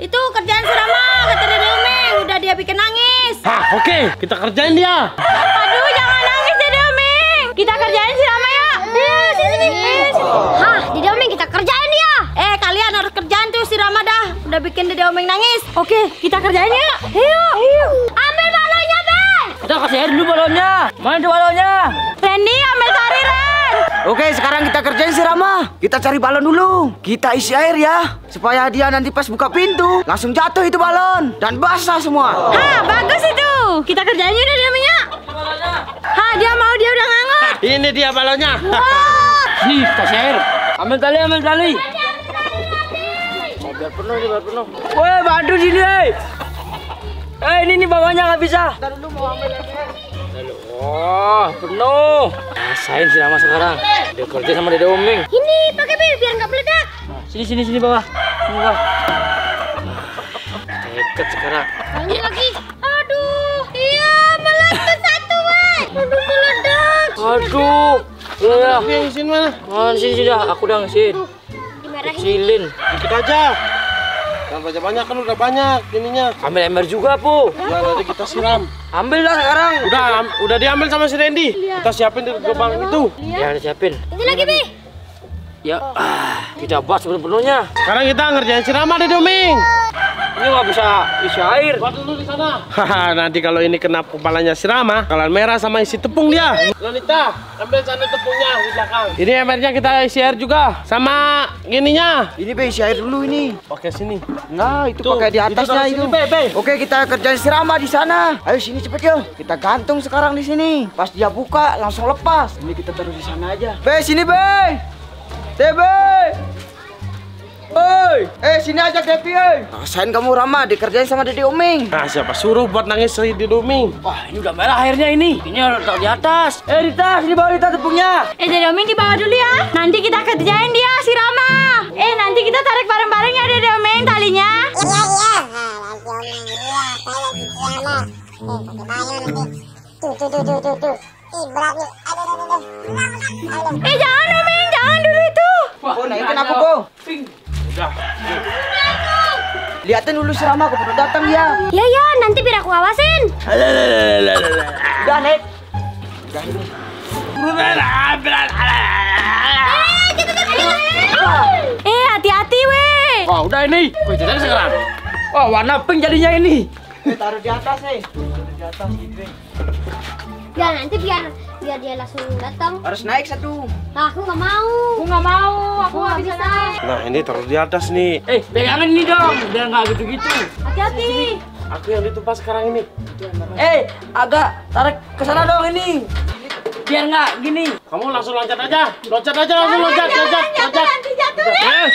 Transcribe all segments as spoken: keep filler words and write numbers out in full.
Itu kerjaan si Rama, kata Dede Omeng. Udah dia bikin nangis. Hah, oke, okay. Kita kerjain dia. Aduh, jangan nangis Dede Omeng. Kita kerjain si Rama ya. Iya, sini sini. Hah, Dede Omeng kita kerjain dia. Eh, kalian harus kerjaan tuh si Rama dah. Udah bikin Dede Omeng nangis. Oke, kita kerjain ya. Ayo, ayo. Ambil balonnya, Be. Kita kasih air dulu balonnya. Mana tuh balonnya? Randy, ambil tari, Ren. Oke, sekarang kita kerjain si Rama. Kita cari balon dulu. Kita isi air ya, supaya dia nanti pas buka pintu langsung jatuh itu balon dan basah semua. Hah, bagus itu. Kita kerjain yuk Dede Omeng ya. Hah, dia mau, dia udah ngangut. Ini dia balonnya. Wah. Nih, kasih air. Ambil tali, ambil tali. Oh, biar penuh nih, biar penuh. Woi, bantu sini, eh. Eh, ini nih bawahnya nggak bisa. Oh, penuh. Rasain si Rama sekarang. Dia kerja sama Dede Omeng. Ini pakai Be biar nggak meledak. Nah, sini, sini, sini bawah. Sini bawah. Dekat sekarang. Lagi lagi. Aduh, iya meledak satu, Wei. Aduh, meledak. Aduh. Ya, Yang isiin mana? oh, sini, sini dah. Aku udah ngisiin. Dimarahin. Kecilin. Dikit aja. Jangan banyak-banyak kan udah banyak ininya. Ambil ember juga, Bu. Ya nanti kita siram. Ambil lah sekarang. Udah, am- udah diambil sama si Randy. Kita siapin di gerbang itu. Ya, udah siapin. Ini lagi, Be. Ya, ah, kita buat sepenuhnya. Sekarang kita ngerjain si Rama Dede Omeng. Ini nggak bisa isi air. Buat dulu di sana. Haha, nanti kalau ini kena kepalanya si Rama, bakalan merah sama isi tepung dia. Lolita, ambil sana tepungnya di belakang. Ini embernya kita isi air juga, sama gininya. Ini Be, isi air dulu ini. Oke sini. Nah, itu Tuh, pakai di itu atasnya taruh itu. sini, Be, Be. Oke, kita kerjain si Rama di sana. Ayo sini cepet yuk. Kita gantung sekarang di sini. Pas dia buka langsung lepas. Ini kita taruh di sana aja. Be, sini Be. Tebe. Oi, eh sini aja Devi, eh. Rasain kamu Rama dikerjain sama Dede Omeng. Nah, siapa suruh buat nangis si Dede Omeng? Wah, ini udah merah airnya ini. Ini harus taruh di atas. Eh, Rita, sini bawa Rita tepungnya. Eh, Dede Omeng dibawa dulu ya. Nanti kita kerjain dia si Rama. Eh, nanti kita tarik bareng-bareng ya Dede Omeng talinya. Iya iya, nanti omeng iya, saya lagi drama. Eh, pakai balon nanti. Tuh tuh tuh tuh tuh tuh. Ih berat nih. Aduh aduh aduh. Aduh. Eh, jangan Omeng, jangan dulu itu. Oh, naikin aku, Bo. Udah. Liatin dulu si Rama, keburu datang dia. Ya ya, nanti biar aku awasin. Udah, Nek. Eh, hati-hati weh. Wah, udah ini. Wih, jadi sekarang. Wah, warna pink jadinya ini. Eh, taruh di atas, eh. Taruh di atas gitu. Ya nanti biar biar dia langsung datang. Harus naik satu. Nah, aku nggak mau. Aku nggak mau, aku nggak bisa naik. Nah, ini taruh di atas nih. Eh, pegangin ini dong, biar nggak gitu-gitu. Hati-hati. Aku yang ditumpas sekarang ini. Eh, agak tarik ke sana dong ini. Biar nggak gini. Kamu langsung loncat aja. Loncat aja langsung loncat, loncat, loncat. Nanti jatuh deh. Eh,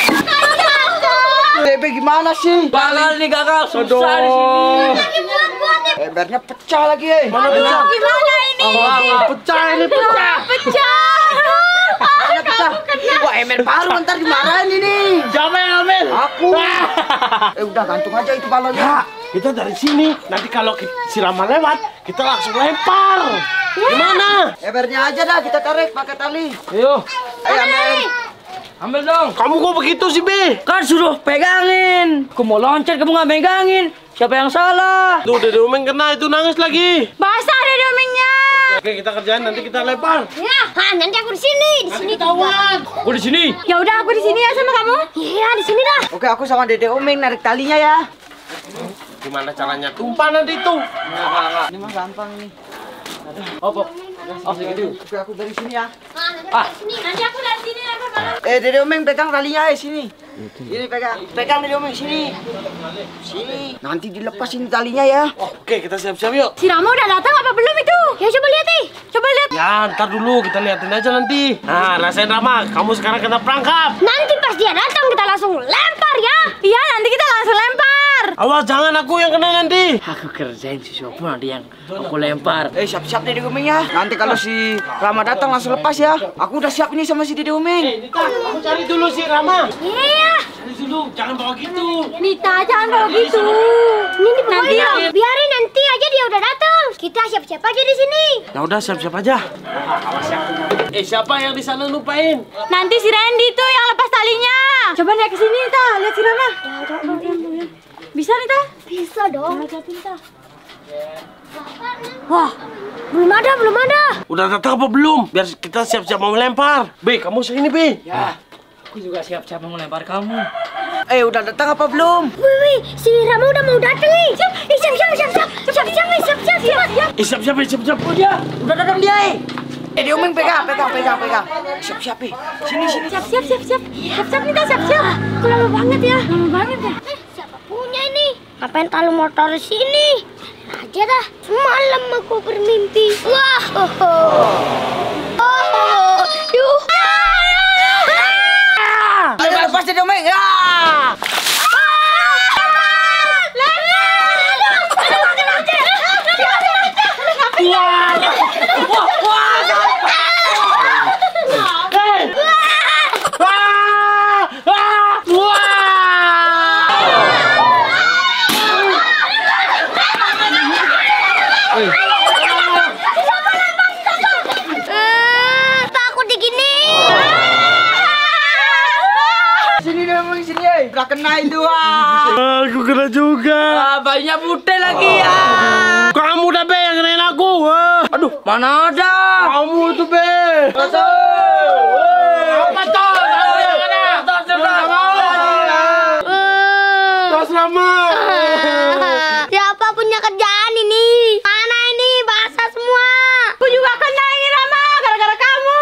Bebe gimana sih? Gagal nih, gagal. Susah Aduh. di sini. Embernya pecah lagi, eh. Mana pecah? Gimana ini? Ah, pecah ini pecah. Pecah. Embernya pecah. Wah, ember baru ntar dimarahin ini. Siapa yang ambil? Aku. Eh, udah gantung aja itu balonnya. Ya, kita dari sini. Nanti kalau ki- si Rama lewat, kita langsung lempar. Gimana? Embernya aja dah kita tarik pakai tali. Ayo, Ayo, ambil. ambil dong. Kamu kok begitu sih, Be? Kan suruh pegangin. Aku mau loncat, kamu nggak pegangin. Siapa yang salah? Tuh, Dede Omeng kena itu nangis lagi. Basah Dede Omengnya. Oke, kita kerjain nanti kita lempar. Ya, ah, nanti aku di sini, di sini Ketahuan. Aku di sini. Ya udah aku di sini ya sama kamu. Iya, di sini dah. Oke, aku sama Dede Omeng narik talinya ya. Gimana caranya tumpah nanti itu? Ini mah gampang nih. Oh, oh, oh segitu. Oke, aku dari sini ya. Ah, nanti Ah. di sini. Nanti aku dari sini lempar balon. Eh, Dede Omeng pegang talinya, eh sini. Ini pegang, pegang Dede Omeng sini. Sini. Nanti dilepasin talinya ya. Oke, kita siap-siap yuk. Si Rama udah datang apa belum itu? Ya coba lihat nih. Coba lihat. Ya, ntar dulu kita liatin aja nanti. Nah, rasain Rama, kamu sekarang kena perangkap. Nanti pas dia datang kita langsung lempar ya. Iya, nanti kita langsung lempar. Awas, jangan aku yang kena nanti. Aku kerjain si Sopo nanti yang aku lempar. Eh, siap-siap Dede Omeng ya. Nanti kalau si Rama datang langsung lepas ya. Aku udah siap ini sama si Dede Omeng. Eh, Nita, aku cari dulu si Rama. Iya. Cari dulu, jangan bawa gitu. Nita, jangan bawa gitu. Ini di Nanti ya. ya. Biarin nanti aja dia udah datang. Kita siap-siap aja di sini. Ya udah, siap-siap aja. Eh, siapa yang di sana lupain? Nanti si Randy tuh yang lepas talinya. Coba lihat ke sini, Ta. Lihat si Rama. Bisa nih, Ta? Bisa dong. Wah, belum ada, belum ada. Udah datang apa belum? Biar kita siap-siap mau melempar. Be, kamu sini, Be. Ya, aku juga siap-siap mau melempar kamu. Eh, udah datang apa belum? Wih, wih, si Rama udah mau datang nih. Siap, eh, siap, siap, siap, siap, siap, siap, nih, siap, siap, siap, siap. Eh, siap-siap, Be, siap-siap. Oh dia, udah datang dia eh. Eh, diomeng pegang, pegang, pegang, pegang. Siap-siap eh. Sini, sini. Siap, siap, siap, siap. Siap, siap nih, Ta, siap, siap. Kok lama banget ya? Lama banget ya? Eh, siapa punya ini? Ngapain taruh motor di sini? Aja dah. Semalam aku bermimpi. Wah, oh, oh. Oh, yuh. Ayo lepas dia diomeng. Ya. Takut digini. Sini diomeng sini eh. Udah kena itu ah. Aku kena juga. Ah, bayinya putih lagi ya. Kamu dah, Be, yang kenain aku. Wah. Aduh, mana ada? Kamu tuh, Be. Masuk. Apa tuh? Kamu yang kena. Tos Rama. Siapa punya kerjaan ini? Mana ini? Basah semua. Aku juga kena ini, Rama, gara-gara kamu.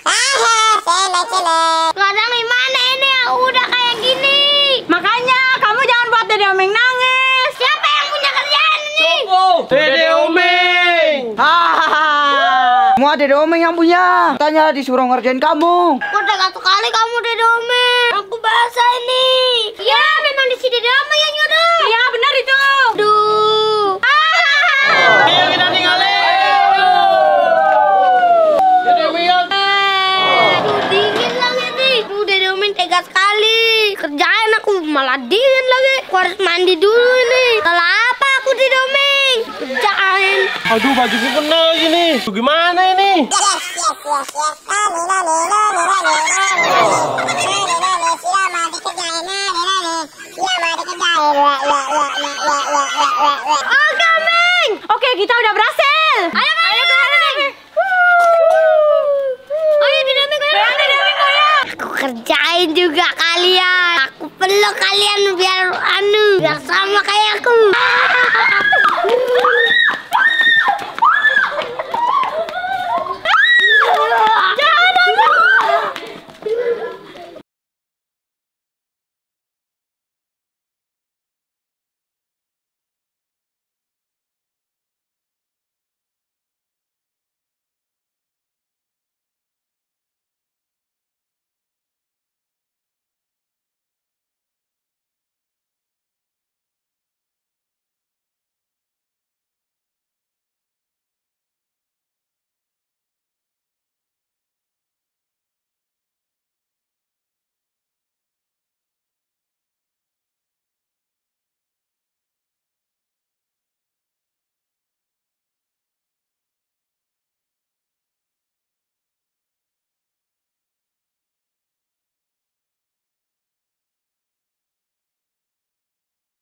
Kadang gimana ini? Aku udah kayak gini. Makanya kamu jangan buat Dede Omeng nangis. Siapa yang punya kerjaan ini? Oh, Dede Omeng. Hahaha. Semua Dede Omeng yang punya. Tanya disuruh ngerjain kamu. Udah satu kali kamu Dede Omeng. Aku basah ini. Ya, memang di si Dede Omeng yang nyuruh. Iya, benar itu. Duh. Ayo kita tinggalin. Dede Omeng. Aduh, dingin lagi nih. Duh, Dede Omeng tega sekali. Kerjaan aku malah dingin lagi. Aku harus mandi dulu nih. Salah apa aku Dede Omeng? Kerjaan. Aduh, bajuku kena gini. Tuh, gimana ini? Oke, Meng. Oke, kita udah berhasil. Ayo, Meng. Ayo, Meng. Ayo, Dede Omeng, ayo. Dede Omeng, ayo. Aku kerjain juga kalian. Aku peluk kalian biar anu, biar sama kayak aku.